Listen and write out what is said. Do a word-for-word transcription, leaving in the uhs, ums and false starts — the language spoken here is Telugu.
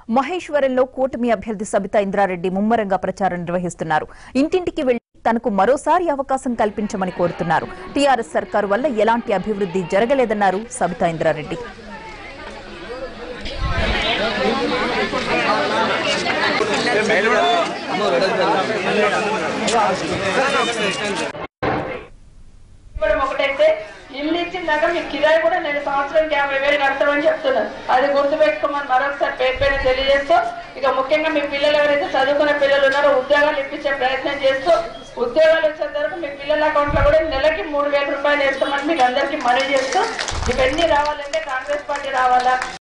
మహేశ్వరంలో కూటమి అభ్యర్థి సబితా ఇంద్రారెడ్డి ముమ్మరంగా ప్రచారం నిర్వహిస్తున్నారు. ఇంటింటికి వెళ్లి తనకు మరోసారి అవకాశం కల్పించమని కోరుతున్నారు. టీఆర్ఎస్ సర్కారు వల్ల ఎలాంటి అభివృద్ధి జరగలేదన్నారు సబితా ఇంద్రారెడ్డి. ఇల్లు ఇచ్చిందాక మీకు కిరాయి కూడా నేను సంవత్సరానికి యాభై వేలు కడతామని చెప్తున్నాను. అది గుర్తుపెట్టుకోమని మరొకసారి పేరు పైన తెలియజేస్తూ, ఇక ముఖ్యంగా మీ పిల్లలు ఎవరైతే చదువుకునే పిల్లలు ఉన్నారో ఉద్యోగాలు ఇప్పించే ప్రయత్నం చేస్తూ, ఉద్యోగాలు వచ్చేంత వరకు మీ పిల్లల అకౌంట్ లో కూడా నెలకి మూడు వేల రూపాయలు వేస్తామని మీకు అందరికీ మనవి చేస్తూ, ఇవన్నీ రావాలంటే కాంగ్రెస్ పార్టీ రావాలా.